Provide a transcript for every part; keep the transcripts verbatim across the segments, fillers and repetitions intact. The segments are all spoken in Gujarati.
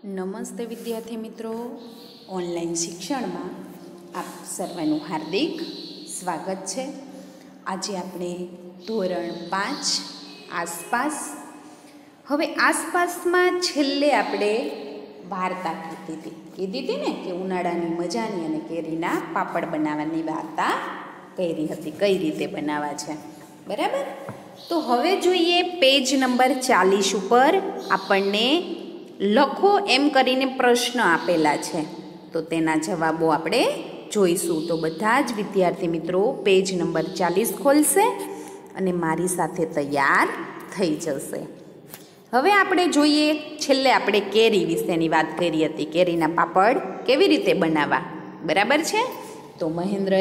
નમસ્તે વિદ્યાર્થી મિત્રો, ઓનલાઈન શિક્ષણમાં આપ સર્વનું હાર્દિક સ્વાગત છે। આજે આપણે ધોરણ પાંચ આસપાસ, હવે આસપાસમાં છેલ્લે આપણે વાર્તા કીધી હતી કીધી હતી ને કે ઉનાળાની મજાની અને કેરીના પાપડ બનાવવાની વાર્તા કરી હતી, કઈ રીતે બનાવવા છે, બરાબર। તો હવે જોઈએ પેજ નંબર ચાલીસ ઉપર આપણને લખો એમ કરીને પ્રશ્ન આપેલા છે, તો તેના જવાબો આપણે જોઈશું। તો બધા જ વિદ્યાર્થી મિત્રો પેજ નંબર ચાલીસ ખોલશે અને મારી સાથે તૈયાર થઈ જશે। હવે આપણે જોઈએ, છેલ્લે આપણે કેરી વિશેની વાત કરી હતી, કેરીના પાપડ કેવી રીતે બનાવવા, બરાબર છે। તો મહેન્દ્રએ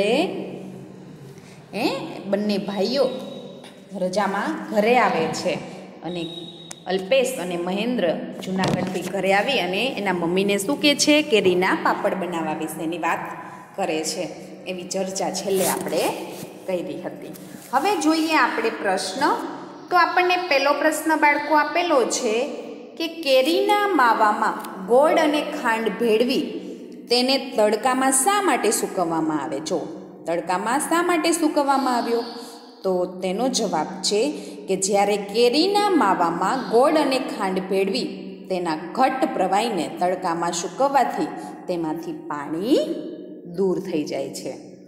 એ બંને ભાઈઓ રજામાં ઘરે આવે છે અને અલ્પેશ અને મહેન્દ્ર જૂનાગઢથી ઘરે આવી અને એના મમ્મીને શું કહે છે, કેરીના પાપડ બનાવવા વિશેની વાત કરે છે, એવી ચર્ચા છેલ્લે આપણે કરી હતી। હવે જોઈએ આપણે પ્રશ્ન, તો આપણને પહેલો પ્રશ્ન બાળકો આપેલો છે કે કેરીના માવામાં ગોળ અને ખાંડ ભેળવી તેને તડકામાં શા માટે સૂકવવામાં આવે? જો તડકામાં શા માટે સૂકવવામાં આવ્યો? તો તેનો જવાબ છે કે જ્યારે કેરીના માવામાં ગોળ અને ખાંડ ભેળવી તેના ઘટ્ટ પ્રવાહીને તડકામાં સૂકવવાથી તેમાંથી પાણી દૂર થઈ જાય છે,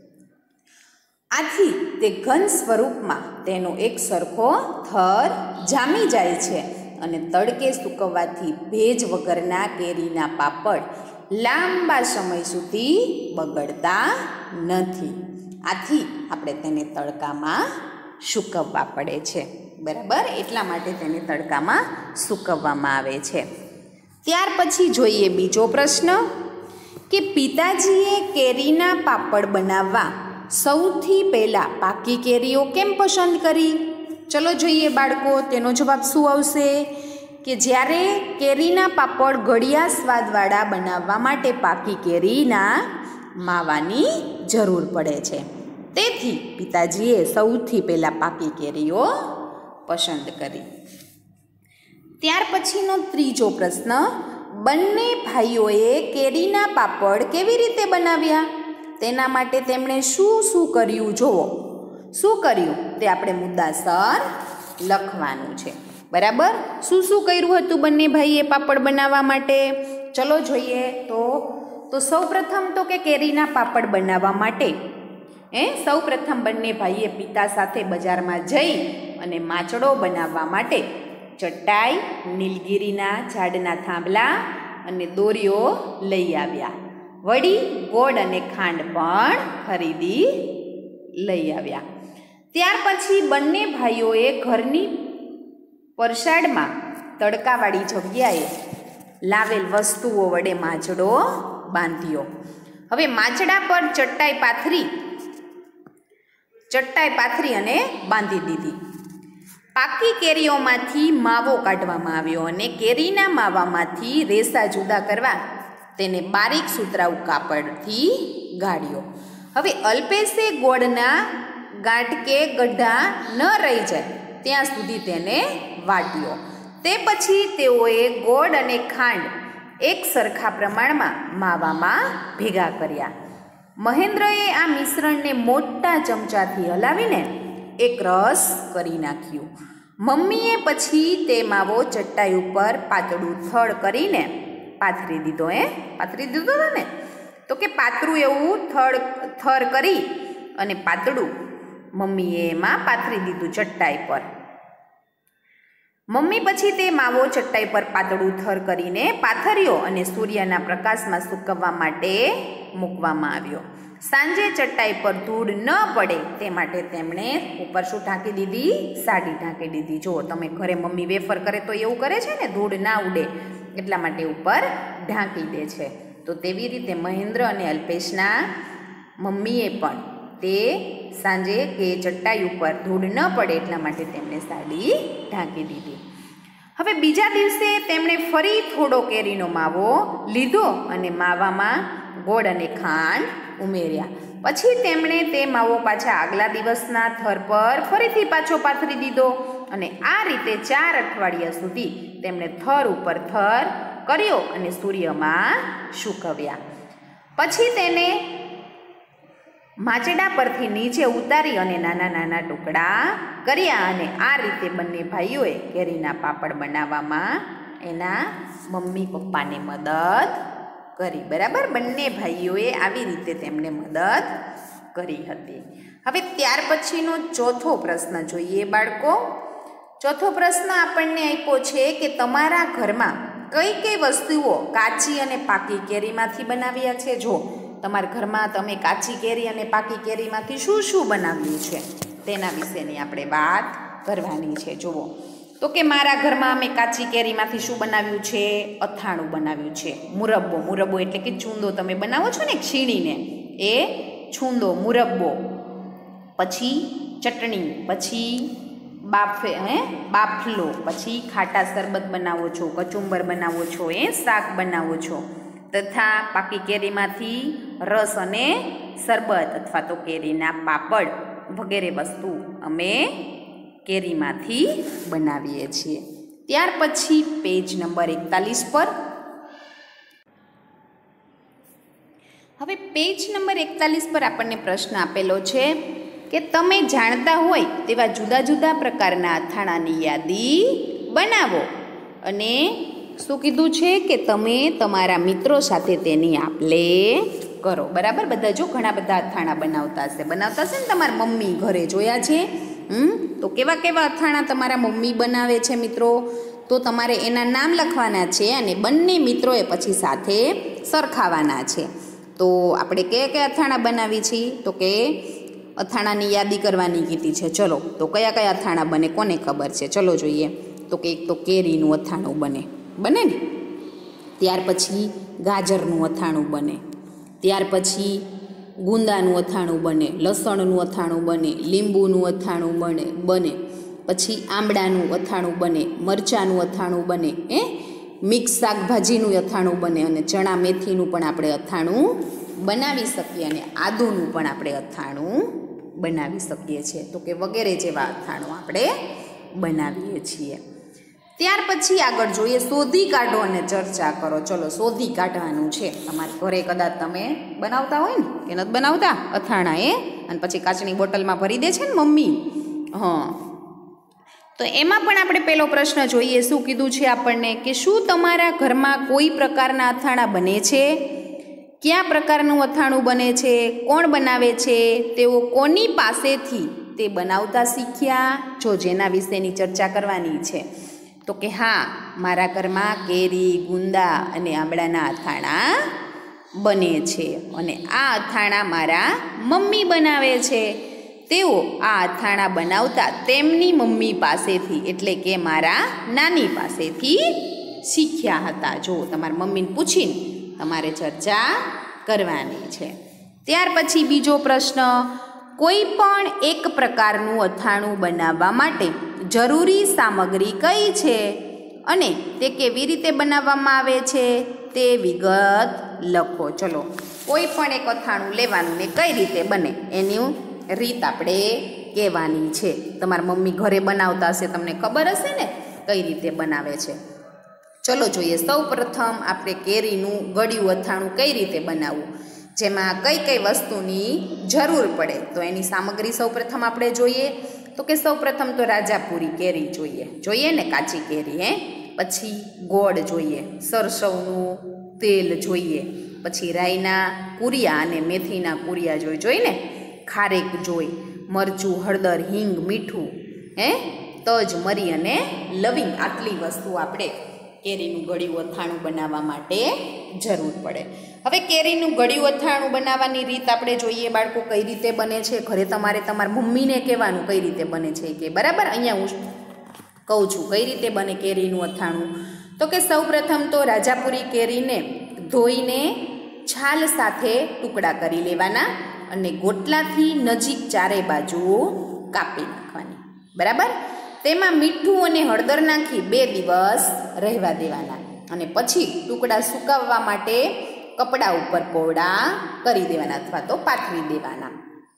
આથી તે ઘન સ્વરૂપમાં તેનો એક સરખો થર જામી જાય છે અને તડકે સૂકવવાથી ભેજ વગરના કેરીના પાપડ લાંબા સમય સુધી બગડતા નથી, આથી આપણે તેને તડકામાં સૂકવવા પડે છે, બરાબર, એટલા માટે તેને તડકામાં સૂકવવામાં આવે છે। ત્યાર પછી જોઈએ બીજો પ્રશ્ન કે પિતાજીએ કેરીના પાપડ બનાવવા સૌથી પહેલાં પાકી કેરીઓ કેમ પસંદ કરી? ચલો જોઈએ બાળકો, તેનો જવાબ શું આવશે કે જ્યારે કેરીના પાપડ ગળ્યા સ્વાદવાળા બનાવવા માટે પાકી કેરીના માવાની જરૂર પડે છે, તેથી પિતાજીએ સૌથી પહેલાં પાકી કેરીઓ પસંદ કરી। ત્યાર પછીનો ત્રીજો પ્રશ્ન, બંને ભાઈઓએ કેરીના પાપડ કેવી રીતે બનાવ્યા? તેના માટે તેમણે શું શું કર્યું? જુઓ, શું કર્યું તે આપણે મુદ્દાસર લખવાનું છે, બરાબર। શું શું કર્યું હતું બંને ભાઈએ પાપડ બનાવવા માટે? ચલો જોઈએ। તો તો સૌ પ્રથમ તો કે કેરીના પાપડ બનાવવા માટે એ સૌ પ્રથમ બંને ભાઈએ પિતા સાથે બજારમાં જઈ અને માચડો બનાવવા માટે ચટાઈ, નીલગીરીના ઝાડના થાંભલા અને દોરીઓ લઈ આવ્યા, વળી ગોળ અને ખાંડ પણ ખરીદી લઈ આવ્યા। ત્યાર પછી બંને ભાઈઓએ ઘરની પરસાળમાં તડકાવાળી જગ્યાએ લાવેલ વસ્તુઓ વડે માચડો બાંધ્યો। હવે માચડા પર ચટાઈ પાથરી ચટાઈ પાથરી અને બાંધી દીધી। પાકી કેરીઓમાંથી માવો કાઢવામાં આવ્યો અને કેરીના માવામાંથી રેસા જુદા કરવા તેને બારીક સુતરાઉ કાપડથી ગાળ્યો। હવે અલ્પેશે ગોળના ગાંઠ કે ગઢા ન રહી જાય ત્યાં સુધી તેને વાટ્યો। તે પછી તેઓએ ગોળ અને ખાંડ એક સરખા પ્રમાણમાં માવામાં ભેગા કર્યા। મહેન્દ્રએ આ મિશ્રણને મોટા ચમચાથી હલાવીને એક રસ કરી નાખ્યું। મમ્મીએ પછી તે માવો ચટાઈ ઉપર પાતળું થડ કરીને પાથરી દીધો એ પાથરી દીધો હતો ને તો કે પાતળું એવું થડ થર કરી અને પાતળું મમ્મીએ એમાં પાથરી દીધું ચટાઈ પર। મમ્મી પછી તે માવો ચટાઈ પર પાતળું થર કરીને પાથર્યો અને સૂર્યના પ્રકાશમાં સૂકવવા માટે મૂકવામાં આવ્યો। સાંજે ચટાઈ પર ધૂળ ન પડે તે માટે તેમણે ઉપર શું ઢાંકી દીધી? સાડી ઢાંકી દીધી। જુઓ તમે ઘરે મમ્મી વેફર કરે તો એવું કરે છે ને, ધૂળ ના ઉડે એટલા માટે ઉપર ઢાંકી દે છે, તો તેવી રીતે મહેન્દ્ર અને અલ્પેશના મમ્મીએ પણ તે સાંજે કે ચટાઈ ઉપર ધૂળ ન પડે એટલા માટે તેમણે સાડી ઢાંકી દીધી। હવે બીજા દિવસે તેમણે ફરી થોડો કેરીનો માવો લીધો અને માવામાં ગોળ અને ખાંડ ઉમેર્યા। પછી તેમણે તે માવો પાછા આગલા દિવસના થર પર ફરીથી પાછો પાથરી દીધો અને આ રીતે ચાર અઠવાડિયા સુધી તેમણે થર ઉપર થર કર્યો અને સૂર્યમાં સૂકવ્યા. પછી તેને માચડા પરથી નીચે ઉતારી અને નાના નાના ટુકડા કર્યા અને આ રીતે બંને ભાઈઓએ કેરીના પાપડ બનાવવામાં એના મમ્મી પપ્પાને મદદ કરી. બરાબર, બંને ભાઈઓએ આવી રીતે તેમને મદદ કરી હતી. હવે ત્યાર પછીનો ચોથો પ્રશ્ન જોઈએ બાળકો. ચોથો પ્રશ્ન આપણને આપ્યો છે કે તમારા ઘરમાં કઈ કઈ વસ્તુઓ કાચી અને પાકી કેરીમાંથી બનાવ્યા છે. જો તમારા ઘરમાં તમે કાચી કેરી અને પાકી કેરીમાંથી શું શું બનાવ્યું છે તેના વિશેની આપણે વાત કરવાની છે. જુઓ તો કે મારા ઘરમાં અમે કાચી કેરીમાંથી શું બનાવ્યું છે? અથાણું બનાવ્યું છે. મુરબ્બો, મુરબ્બો એટલે કે ચૂંદો તમે બનાવો છો ને છીણીને, એ છૂંદો મુરબ્બો. પછી ચટણી, પછી બાફે હે બાફલો, પછી ખાટા શરબત બનાવો છો, કચુંબર બનાવો છો, એ શાક બનાવો છો, તથા પાકી કેરીમાંથી રસ અને શરબત અથવા તો કેરીના પાપડ વગેરે વસ્તુ અમે કેરીમાંથી બનાવીએ છીએ. ત્યાર પછી પેજ નંબર એકતાલીસ પર હવે પેજ નંબર એકતાલીસ પર આપણને પ્રશ્ન આપેલો છે કે તમે જાણતા હોય તેવા જુદા જુદા પ્રકારના અથાણાની યાદી બનાવો અને શું કીધું છે કે તમે તમારા મિત્રો સાથે તેની આપ-લે કરો. બરાબર, બધા જો ઘણા બધા અથાણા બનાવતા હશે બનાવતા હશે ને તમારા મમ્મી ઘરે જોયા છે. હમ તો કેવા કેવા અથાણા તમારા મમ્મી બનાવે છે મિત્રો? તો તમારે એના નામ લખવાના છે અને બંને મિત્રોએ પછી સાથે સરખાવાના છે. તો આપણે કયા કયા અથાણા બનાવી છીએ? તો કે અથાણાની યાદી કરવાની કીધી છે. ચલો, તો કયા કયા અથાણા બને કોને ખબર છે? ચલો જોઈએ. તો કે એક તો કેરીનું અથાણું બને બને ને ત્યાર પછી ગાજરનું અથાણું બને, ત્યાર પછી ગુંદાનું અથાણું બને, લસણનું અથાણું બને, લીંબુનું અથાણું બને બને પછી આંબળાનું અથાણું બને, મરચાંનું અથાણું બને, એ મિક્સ શાકભાજીનું અથાણું બને અને ચણા મેથીનું પણ આપણે અથાણું બનાવી શકીએ અને આદુનું પણ આપણે અથાણું બનાવી શકીએ છીએ. તો કે વગેરે જેવા અથાણું આપણે બનાવીએ છીએ. ત્યાર પછી આગળ જોઈએ, શોધી કાઢો અને ચર્ચા કરો. ચલો, શોધી કાઢવાનું છે. તમારા ઘરે કદાચ તમે બનાવતા હોય ને કે નથી બનાવતા અથાણા, એ અને પછી કાચની બોટલમાં ભરી દે છે ને મમ્મી. હા, તો એમાં પણ આપણે પેલો પ્રશ્ન જોઈએ. શું કીધું છે આપણને કે શું તમારા ઘરમાં કોઈ પ્રકારના અથાણા બને છે? કયા પ્રકારનું અથાણું બને છે? કોણ બનાવે છે? તેઓ કોની પાસેથી તે બનાવતા શીખ્યા? જો જેના વિશેની ચર્ચા કરવાની છે. તો કે હા, મારા ઘરમાં કેરી, ગુંદા અને આંબળાના અથાણા બને છે અને આ અથાણા મારા મમ્મી બનાવે છે. તેઓ આ અથાણા બનાવતા તેમની મમ્મી પાસેથી એટલે કે મારા નાની પાસેથી શીખ્યા હતા. જો તમારા મમ્મીને પૂછીને તમારે ચર્ચા કરવાની છે. ત્યાર પછી બીજો પ્રશ્ન, કોઈ પણ એક પ્રકારનું અથાણું બનાવવા માટે જરૂરી સામગ્રી કઈ છે અને તે કેવી રીતે બનાવવામાં આવે છે તે વિગત લખો. ચલો, કોઈ પણ એક અથાણું લેવાનું ને કઈ રીતે બને એની રીત આપણે કહેવાની છે. તમારા મમ્મી ઘરે બનાવતા હશે, તમને ખબર હશે ને કઈ રીતે બનાવે છે. ચલો જોઈએ. સૌ પ્રથમ આપણે કેરીનું ગળ્યું અથાણું કઈ રીતે બનાવવું, જેમાં કઈ કઈ વસ્તુની જરૂર પડે તો એની સામગ્રી સૌ પ્રથમ આપણે જોઈએ. તો કે સૌ પ્રથમ તો રાજાપુરી કેરી જોઈએ જોઈએ ને કાચી કેરી, હે પછી ગોળ જોઈએ, સરસવનું તેલ જોઈએ, પછી રાઈના કુરિયા અને મેથીના કુરિયા જોઈ જોઈ ને ખારેક જોઈ, મરચું, હળદર, હિંગ, મીઠું, હે તજ, મરી અને લવિંગ. આટલી વસ્તુ આપણે કેરીનું ગળ્યું અથાણું બનાવવા માટે જરૂર પડે. હવે કેરીનું ગળ્યું અથાણું બનાવવાની રીત આપણે જોઈએ બાળકો, કઈ રીતે બને છે. ઘરે તમારે તમારા મમ્મીને કહેવાનું કઈ રીતે બને છે કે બરાબર. અહીંયા હું કહું છું કઈ રીતે બને કેરીનું અથાણું. તો કે સૌ પ્રથમ તો રાજાપુરી કેરીને ધોઈને છાલ સાથે ટુકડા કરી લેવાના અને ગોટલાથી નજીક ચારે બાજુ કાપી નાખવાની. બરાબર. તેમાં મીઠું અને હળદર નાખી બે દિવસ રહેવા દેવાના અને પછી ટુકડા સુકાવવા માટે કપડા ઉપર કોરડા કરી દેવાના અથવા તો પાથરી દેવાના.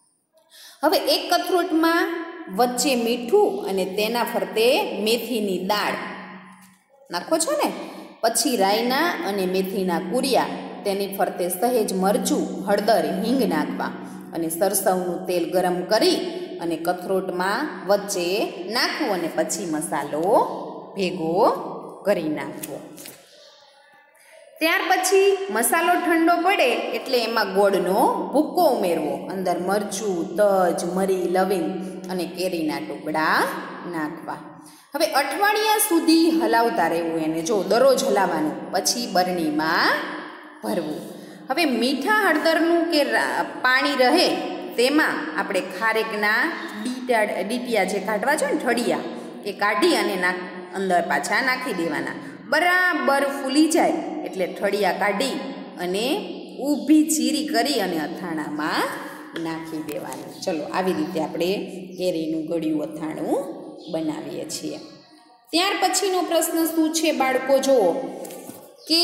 હવે એક કથરોટમાં વચ્ચે મીઠું અને તેના ફરતે મેથીની દાળ નાખો છો ને, પછી રાઈના અને મેથીના કુરિયા, તેની ફરતે સહેજ મરચું, હળદર, હિંગ નાખવા અને સરસવનું તેલ ગરમ કરી અને કથરોટમાં વચ્ચે નાખવું અને પછી મસાલો ભેગો કરી નાખવો. ત્યાર પછી મસાલો ઠંડો પડે એટલે એમાં ગોળનો ભૂક્કો ઉમેરવો. અંદર મરચું, તજ, મરી, લવિંગ અને કેરીના ટુકડા નાખવા. હવે અઠવાડિયા સુધી હલાવતા રહેવું એને, જો દરરોજ હલાવવાનું. પછી બરણીમાં ભરવું. હવે મીઠા હળદરનું કે પાણી રહે તેમાં આપણે ખારેકના ડીટા ડીટિયા જે કાઢવા છે ને ઠળિયા, એ કાઢી અને નાખ અંદર પાછા નાખી દેવાના. બરાબર ફૂલી જાય એટલે ઠળિયા કાઢી અને ઊભી ચીરી કરી અને અથાણામાં નાખી દેવાનું. ચલો, આવી રીતે આપણે કેરીનું ગળ્યું અથાણું બનાવીએ છીએ. ત્યાર પછીનો પ્રશ્ન શું છે બાળકો, જુઓ કે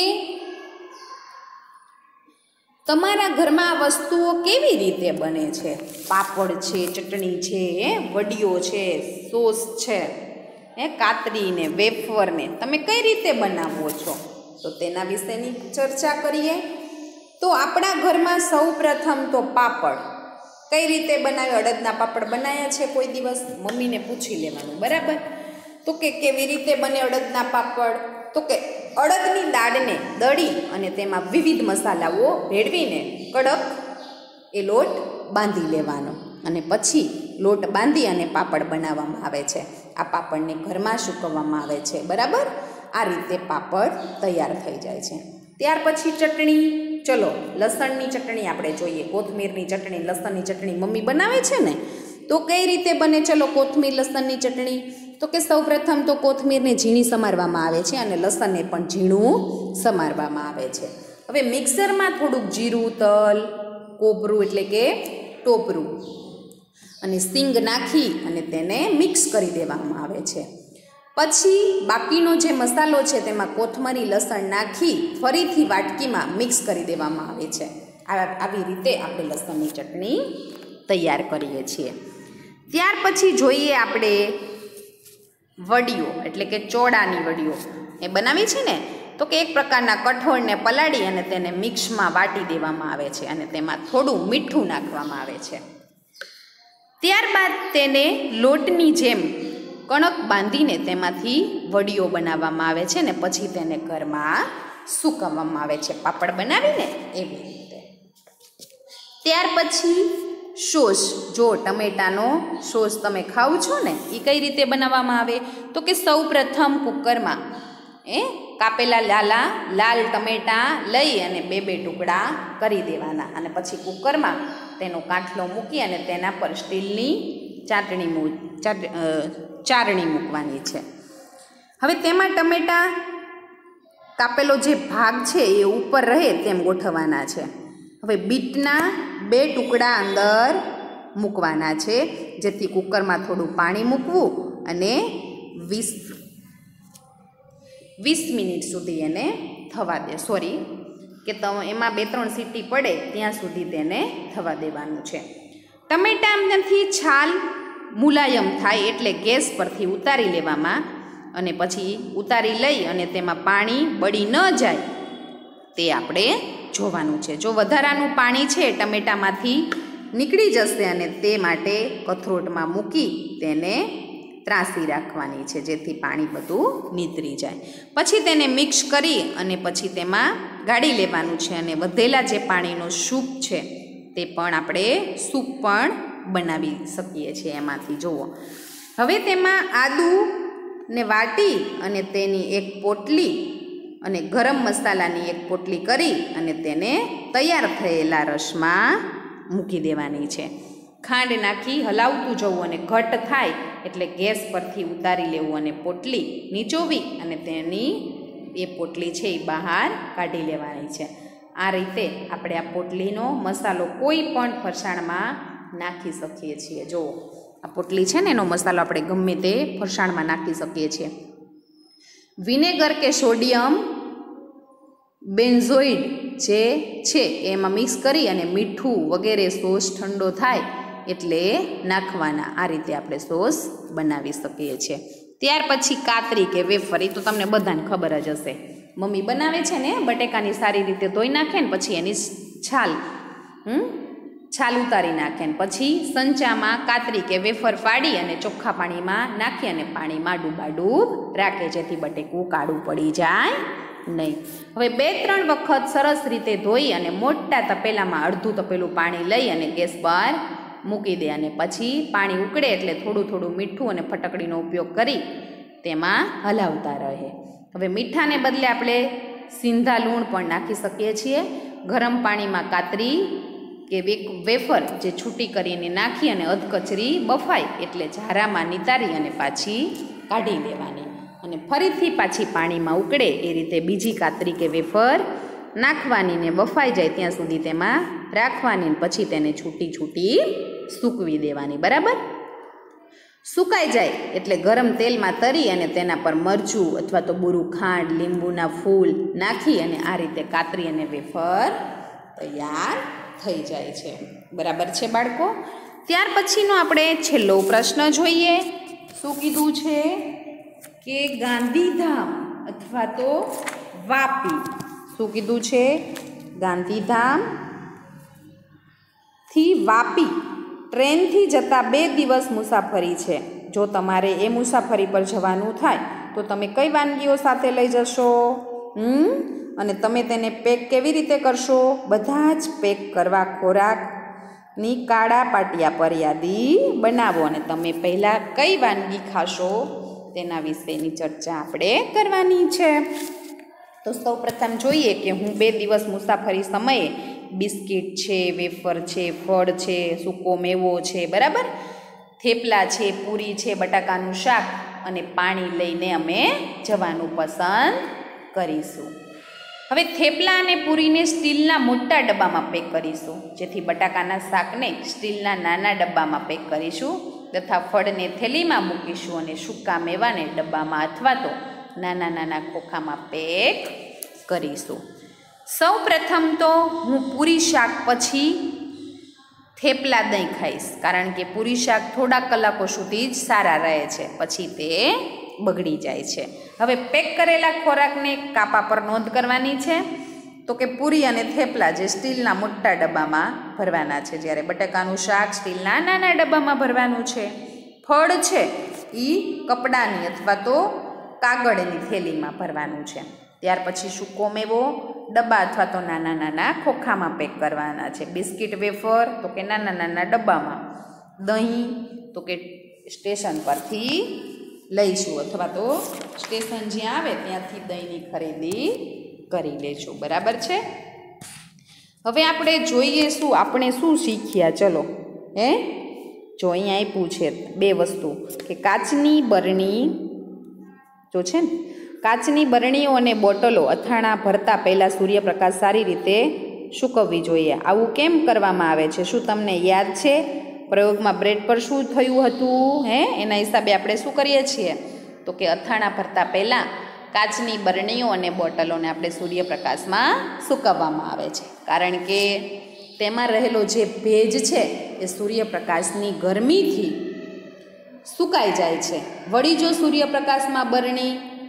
તમારા ઘરમાં આ વસ્તુઓ કેવી રીતે બને છે. પાપડ છે, ચટણી છે, વડીઓ છે, સોસ છે, હે કાતરીને, વેફરને તમે કઈ રીતે બનાવો છો, તો તેના વિશેની ચર્ચા કરીએ. તો આપણા ઘરમાં સૌ પ્રથમ તો પાપડ કઈ રીતે બનાવે, અડદના પાપડ બનાવ્યા છે કોઈ દિવસ? મમ્મીને પૂછી લેવાનું, બરાબર. તો કે કેવી રીતે બને અડદના પાપડ? તો કે અડદની દાળને દળી અને તેમાં વિવિધ મસાલાઓ ભેળવીને કડક એ લોટ બાંધી લેવાનો અને પછી લોટ બાંધી અને પાપડ બનાવવામાં આવે છે. આ પાપડને ઘરમાં સૂકવવામાં આવે છે, બરાબર. આ રીતે પાપડ તૈયાર થઈ જાય છે. ત્યાર પછી ચટણી. ચલો, લસણની ચટણી આપણે જોઈએ. કોથમીરની ચટણી, લસણની ચટણી મમ્મી બનાવે છે ને, તો કઈ રીતે બને? ચલો, કોથમીર લસણની ચટણી. તો કે સૌ પ્રથમ તો કોથમીરને ઝીણી સમારવામાં આવે છે અને લસણને પણ ઝીણું સમારવામાં આવે છે. હવે મિક્સરમાં થોડુંક જીરું, તલ, કોપરું એટલે કે ટોપરું અને સિંગ નાખી અને તેને મિક્સ કરી દેવામાં આવે છે. પછી બાકીનો જે મસાલો છે તેમાં કોથમરી, લસણ નાખી ફરીથી વાટકીમાં મિક્સ કરી દેવામાં આવે છે. આવી રીતે આપણે લસણની ચટણી તૈયાર કરીએ છીએ. ત્યાર પછી જોઈએ આપણે વડીઓ એટલે કે ચોળાની વડીઓ એ બનાવી છે ને, તો કે એક પ્રકારના કઠોળને પલાળી અને તેને મિક્સમાં વાટી દેવામાં આવે છે અને તેમાં થોડું મીઠું નાખવામાં આવે છે. ત્યારબાદ તેને લોટની જેમ કણક બાંધીને તેમાંથી વડીઓ બનાવવામાં આવે છે ને પછી તેને ઘરમાં સૂકવવામાં આવે છે, પાપડ બનાવીને એવી રીતે. ત્યાર પછી સોસ. જો ટમેટાનો સોસ તમે ખાવ છો ને, એ કઈ રીતે બનાવવામાં આવે? તો કે સૌ પ્રથમ કુકરમાં એ કાપેલા લાલા લાલ ટમેટાં લઈ અને બે બે ટુકડા કરી દેવાના અને પછી કુકરમાં તેનો કાંઠલો મૂકી અને તેના પર સ્ટીલની ચાટણી ચારણી મૂકવાની છે. હવે તેમાં ટમેટાં કાપેલો જે ભાગ છે એ ઉપર રહે તેમ ગોઠવવાના છે. હવે બીટના બે ટુકડા અંદર મૂકવાના છે જેથી કુકરમાં થોડું પાણી મૂકવું અને વીસ વીસ મિનિટ સુધી એને થવા દે સોરી કે તમે એમાં બે ત્રણ સીટી પડે ત્યાં સુધી તેને થવા દેવાનું છે. ટમેટામાંથી છાલ મુલાયમ થાય એટલે ગેસ પરથી ઉતારી લેવામાં અને પછી ઉતારી લઈ અને તેમાં પાણી બળી ન જાય તે આપણે જોવાનું છે. જો વધારાનું પાણી છે ટમેટામાંથી નીકળી જશે અને તે માટે કથરોટમાં મૂકી તેને ત્રાસી રાખવાની છે જેથી પાણી બધું નીતરી જાય. પછી તેને મિક્સ કરી અને પછી તેમાં ગાળી લેવાનું છે અને વધેલા જે પાણીનો સૂપ છે તે પણ આપણે સૂપ પણ બનાવી શકીએ છીએ એમાંથી. જુઓ, હવે તેમાં આદુને વાટી અને તેની એક પોટલી અને ગરમ મસાલાની એક પોટલી કરી અને તેને તૈયાર થયેલા રસમાં મૂકી દેવાની છે. ખાંડ નાખી હલાવતું જવું અને ઘટ થાય એટલે ગેસ પરથી ઉતારી લેવું અને પોટલી નીચોવી અને તેની એ પોટલી છે એ બહાર કાઢી લેવાની છે. આ રીતે આપણે આ પોટલીનો મસાલો કોઈ પણ ફરસાણમાં નાખી શકીએ છીએ. જો આ પોટલી છે ને એનો મસાલો આપણે ગમે તે ફરસાણમાં નાખી શકીએ છીએ. વિનેગર કે સોડિયમ બેન્ઝોઇડ જે છે એમાં મિક્સ કરી અને મીઠું વગેરે સોસ ઠંડો થાય એટલે નાખવાના. આ રીતે આપણે સોસ બનાવી શકીએ છીએ. ત્યાર પછી કાતરી કે વેફર, એ તો તમને બધાને ખબર જ હશે. મમ્મી બનાવે છે ને બટેકાની સારી રીતે ધોઈ નાખે ને પછી એની છાલ હમ છાલ ઉતારી નાખે ને પછી સંચામાં કાતરી કે વેફર પાડી અને ચોખ્ખા પાણીમાં નાખી અને પાણીમાં ડૂબાડૂબ રાખે, જેથી બટેકું કાળું પડી જાય નહીં. હવે બે ત્રણ વખત સરસ રીતે ધોઈ અને મોટા તપેલામાં અડધું તપેલું પાણી લઈ અને ગેસ પર મૂકી દે અને પછી પાણી ઉકળે એટલે થોડું થોડું મીઠું અને ફટકડીનો ઉપયોગ કરી તેમાં હલાવતા રહે. હવે મીઠાને બદલે આપણે સિંધા લૂણ પણ નાખી શકીએ છીએ. ગરમ પાણીમાં કાતરી કે વેફર જે છૂટી કરીને નાખી અને અધકચરી બફાય એટલે ઝારામાં નિતારી અને પાછી કાઢી લેવાની અને ફરીથી પાછી પાણીમાં ઉકળે એ રીતે બીજી કાતરી કે વેફર નાખવાની ને બફાઈ જાય ત્યાં સુધી તેમાં રાખવાની ને પછી તેને છૂટી છૂટી સૂકવી દેવાની. બરાબર, સુકાઈ જાય એટલે ગરમ તેલમાં તરી અને તેના પર મરચું અથવા તો બુરું ખાંડ, લીંબુના ફૂલ નાખી અને આ રીતે કાતરી અને વેફર તૈયાર થઈ જાય છે. બરાબર છે બાળકો? ત્યાર પછીનો આપણે છેલ્લો પ્રશ્ન જોઈએ. શું કીધું છે કે ગાંધીધામ અથવા તો વાપી. શું કીધું છે? ગાંધીધામ થી વાપી ટ્રેનથી જતા બે દિવસ મુસાફરી છે. જો તમારે એ મુસાફરી પર જવાનું થાય તો તમે કઈ વાનગીઓ સાથે લઈ જશો? હમ અને તમે તેને પેક કેવી રીતે કરશો? બધા જ પેક કરવા ખોરાકની કાળા પાટિયા પર યાદી બનાવો અને તમે પહેલાં કઈ વાનગી ખાશો તેના વિશેની ચર્ચા આપણે કરવાની છે. તો સૌ પ્રથમ જોઈએ કે હું બે દિવસ મુસાફરી સમયે બિસ્કિટ છે, વેફર છે, ફળ છે, સૂકો મેવો છે, બરાબર, થેપલા છે, પૂરી છે, બટાકાનું શાક અને પાણી લઈને અમે જવાનું પસંદ કરીશું. હવે થેપલા અને પૂરીને સ્ટીલના મોટા ડબ્બામાં પેક કરીશું, જેથી બટાકાના શાકને સ્ટીલના નાના ડબ્બામાં પેક કરીશું તથા ફળને થેલીમાં મૂકીશું અને સૂકા મેવાને ડબ્બામાં અથવા તો નાના નાના ખોખામાં પેક કરીશું. સૌ પ્રથમ તો હું પૂરી શાક પછી થેપલા દહીં ખાઈશ, કારણ કે પૂરી શાક થોડા કલાકો સુધી જ સારા રહે છે, પછી તે બગડી જાય છે. હવે પેક કરેલા ખોરાકને કાપા પર નોંધ કરવાની છે. તો કે પૂરી અને થેપલા જે સ્ટીલના મોટા ડબ્બામાં ભરવાના છે, જ્યારે બટાકાનું શાક સ્ટીલના નાના ડબ્બામાં ભરવાનું છે. ફળ છે એ કપડાની અથવા તો કાગળની થેલીમાં ભરવાનું છે. ત્યાર પછી સૂકો મેવો ડબ્બા અથવા તો નાના નાના ખોખામાં પેક કરવાના છે. બિસ્કિટ વેફર તો કે નાના નાના ડબ્બામાં. દહીં તો કે સ્ટેશન પરથી લઈશું અથવા તો સ્ટેશન જ્યાં આવે ત્યાંથી દહીંની ખરીદી કરી લેશું. બરાબર છે? હવે આપણે જોઈએ શું આપણે શું શીખ્યા. ચલો હે જો અહીંયા આપ્યું છે બે વસ્તુ કે કાચની બરણી જો છે ને કાચની બરણીઓ અને બોટલો અથાણા ભરતા પહેલાં સૂર્યપ્રકાશ સારી રીતે સૂકવવી જોઈએ. આવું કેમ કરવામાં આવે છે? શું તમને યાદ છે પ્રયોગમાં બ્રેડ પર શું થયું હતું? હે એના હિસાબે આપણે શું કરીએ છીએ તો કે અથાણા ભરતા પહેલાં કાચની બરણીઓ અને બોટલોને આપણે સૂર્યપ્રકાશમાં સૂકવવામાં આવે છે, કારણ કે તેમાં રહેલો જે ભેજ છે એ સૂર્યપ્રકાશની ગરમીથી સુકાઈ જાય છે. વળી જો સૂર્યપ્રકાશમાં બરણી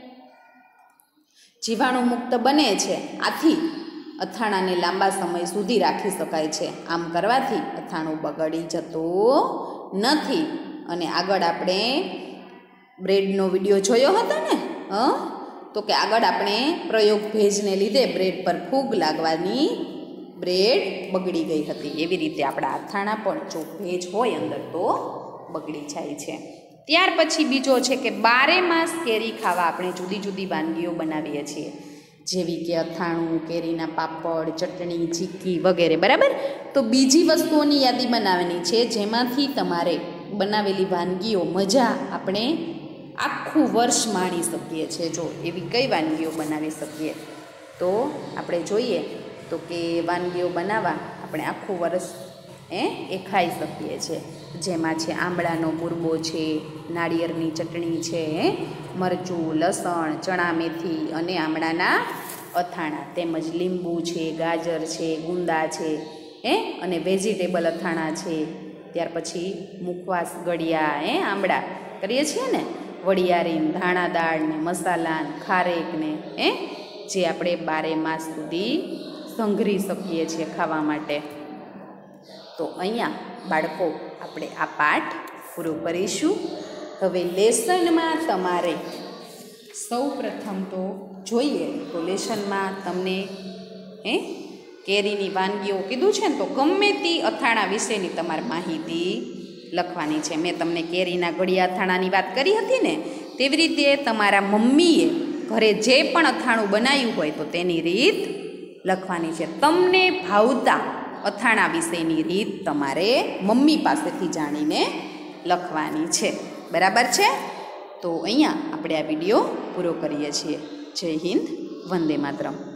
જીવાણુ મુક્ત બને છે, આથી અથાણાને લાંબા સમય સુધી રાખી શકાય છે. આમ કરવાથી અથાણું બગડી જતું નથી. અને આગળ આપણે બ્રેડનો વિડીયો જોયો હતો ને, હ તો કે આગળ આપણે પ્રયોગ ભેજને લીધે બ્રેડ પર ફૂગ લાગવાની બ્રેડ બગડી ગઈ હતી. એવી રીતે આપણા અથાણા પણ જો ભેજ હોય અંદર તો બગડી જાય છે. ત્યાર પછી બીજો છે કે બારે માસ કેરી ખાવા આપણે જુદી જુદી વાનગીઓ બનાવીએ છીએ, જેવી કે અથાણું, કેરીના પાપડ, ચટણી, ચીક્કી વગેરે. બરાબર? તો બીજી વસ્તુઓની યાદી બનાવવાની છે, જેમાંથી તમારે બનાવેલી વાનગીઓ મજા આપણે આખું વર્ષ માણી શકીએ છીએ. જો એવી કઈ વાનગીઓ બનાવી શકીએ તો આપણે જોઈએ તો કે વાનગીઓ બનાવવા આપણે આખું વર્ષ એ એ ખાઈ શકીએ છીએ. જેમાં છે આંબળાનો મુરબો છે, નાળિયેરની ચટણી છે, મરચું, લસણ, ચણા મેથી અને આમળાના અથાણા, તેમજ લીંબુ છે, ગાજર છે, ગુંદા છે એ અને વેજીટેબલ અથાણા છે. ત્યાર પછી મુખવાસ ગળ્યા એ આંબળા કરીએ છીએ ને, વડિયારી, ધાણા દાળ ને મસાલા ને ખારેક ને એ જે આપણે બારે માસ સુધી સંઘરી શકીએ છીએ ખાવા માટે. તો અહીંયા બાળકો આપણે આ પાઠ પૂરો કરીશું. હવે લેસનમાં તમારે સૌ પ્રથમ તો જોઈએ તો લેસનમાં તમને હે કેરીની વાનગીઓ કીધું છે ને, તો ગમે તે અથાણા વિશેની તમારે માહિતી લખવાની છે. મેં તમને કેરીના ગળિયા અથાણાની વાત કરી હતી ને, તેવી રીતે તમારા મમ્મીએ ઘરે જે પણ અથાણું બનાવ્યું હોય તો તેની રીત લખવાની છે. તમને ભાવતા અથાણા વિશેની રીત તમારે મમ્મી પાસેથી જાણીને લખવાની છે. બરાબર છે? તો અહીંયા આપણે આ વિડીયો પૂરો કરીએ છીએ. જય હિન્દ, વંદે માતરમ.